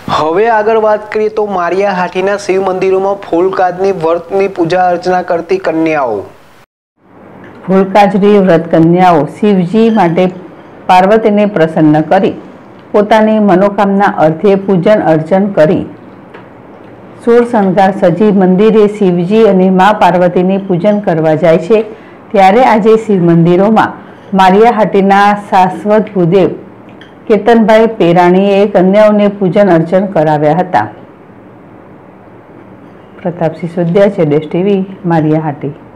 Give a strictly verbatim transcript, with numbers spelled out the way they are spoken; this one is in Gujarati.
હવે આગળ વાત કરીએ તો મારિયા હાટીના શિવ મંદિરોમાં ફૂલકાજની વ્રતની પૂજા અર્ચના કરતી કન્યાઓ. ફૂલકાજની વ્રત કન્યાઓ શિવજી માટે પાર્વતીને પ્રસન્ન કરી પોતાની મનોકામના અર્થે પૂજન અર્ચન કરી સોળ શણગાર સજી મંદિરે શિવજી અને મા પાર્વતીની પૂજન કરવા જાય છે. ત્યારે આજે શિવ મંદિરોમાં મારિયા હાટીના શાશ્વત ભૂદેવ કેતનભાઈ પેરાણીએ કન્યાઓને પૂજન અર્ચન કરાવ્યા હતા. પ્રતાપ સિસોદિયા છે, ડેશ ટીવી, મારિયા હાટી.